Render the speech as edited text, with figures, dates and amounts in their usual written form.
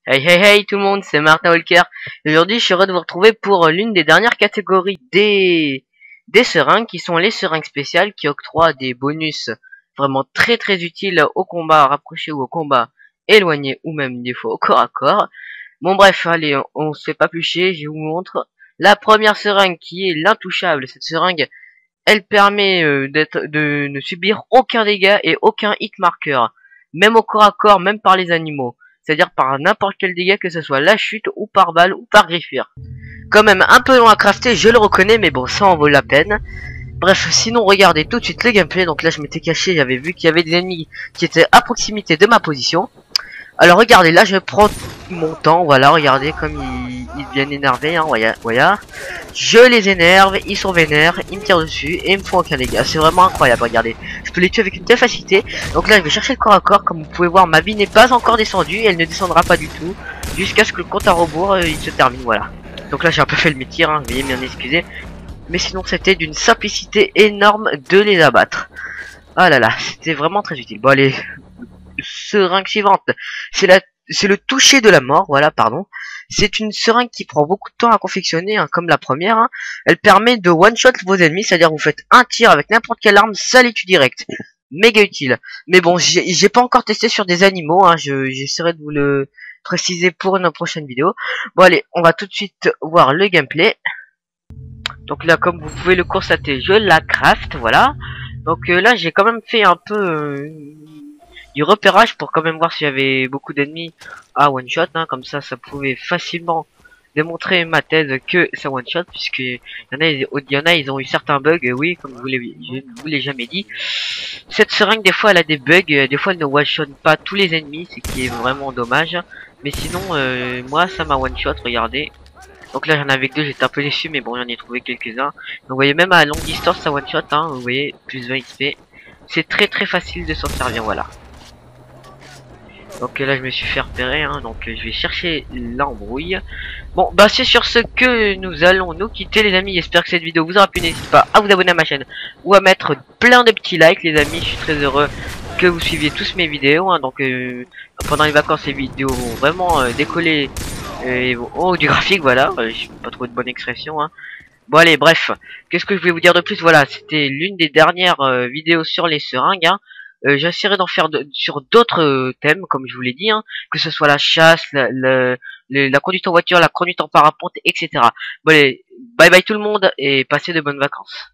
Hey hey hey tout le monde, c'est Martin Walker. Aujourd'hui, je suis heureux de vous retrouver pour l'une des dernières catégories des seringues, qui sont les seringues spéciales qui octroient des bonus vraiment très utiles au combat rapproché ou au combat éloigné ou même des fois au corps à corps. Bon bref, allez, on se fait pas plus chier, je vous montre. La première seringue qui est l'intouchable. Cette seringue, elle permet de ne subir aucun dégât et aucun hit marker, même au corps à corps, même par les animaux. C'est-à-dire par n'importe quel dégât, que ce soit la chute, ou par balle, ou par griffure. Quand même un peu long à crafter, je le reconnais, mais bon, ça en vaut la peine. Bref, sinon regardez tout de suite le gameplay. Donc là je m'étais caché, j'avais vu qu'il y avait des ennemis qui étaient à proximité de ma position. Alors regardez, là je prends mon temps, voilà, regardez comme ils deviennent énervés, hein, voilà. Je les énerve, ils sont vénères, ils me tirent dessus et ils me font aucun dégât. C'est vraiment incroyable, regardez. Je peux les tuer avec une telle facilité. Donc là je vais chercher le corps à corps, comme vous pouvez voir ma vie n'est pas encore descendue, et elle ne descendra pas du tout, jusqu'à ce que le compte à rebours il se termine, voilà. Donc là j'ai un peu fait le métier, hein, veuillez m'en excuser. Mais sinon c'était d'une simplicité énorme de les abattre. Ah là là, c'était vraiment très utile. Bon allez, seringue suivante, c'est le toucher de la mort, voilà, pardon. C'est une seringue qui prend beaucoup de temps à confectionner, hein, comme la première, hein. Elle permet de one-shot vos ennemis, c'est-à-dire vous faites un tir avec n'importe quelle arme, ça les tue direct. Méga utile. Mais bon, j'ai pas encore testé sur des animaux, hein, j'essaierai de vous le préciser pour une prochaine vidéo. Bon allez, on va tout de suite voir le gameplay. Donc là, comme vous pouvez le constater, je la craft, voilà. Donc là, j'ai quand même fait un peu du repérage pour quand même voir s'il y avait beaucoup d'ennemis à one shot, hein. Comme ça pouvait facilement démontrer ma thèse que ça one shot, puisque il y en a, ils ont eu certains bugs, oui, comme je vous l'ai jamais dit. Cette seringue, des fois, elle a des bugs, des fois, elle ne one shot pas tous les ennemis, ce qui est vraiment dommage. Mais sinon, moi, ça m'a one shot, regardez. Donc là, j'en avais que deux, j'étais un peu déçu, mais bon, j'en ai trouvé quelques-uns. Donc vous voyez, même à longue distance, ça one shot, hein, vous voyez, plus 20 XP. C'est très facile de s'en servir, voilà. Donc là je me suis fait repérer, hein, donc je vais chercher l'embrouille. Bon bah c'est sur ce que nous allons nous quitter les amis. J'espère que cette vidéo vous aura plu. N'hésitez pas à vous abonner à ma chaîne ou à mettre plein de petits likes les amis. Je suis très heureux que vous suiviez tous mes vidéos, hein. Donc pendant les vacances ces vidéos vont vraiment décoller et oh, du graphique, voilà. J'ai pas trop de bonne expression, hein. Bon allez, bref, qu'est-ce que je voulais vous dire de plus? Voilà, c'était l'une des dernières vidéos sur les seringues, hein. J'essaierai d'en faire sur d'autres thèmes, comme je vous l'ai dit, hein, que ce soit la chasse, la conduite en voiture, la conduite en parapente, etc. Bon allez, bye bye tout le monde et passez de bonnes vacances.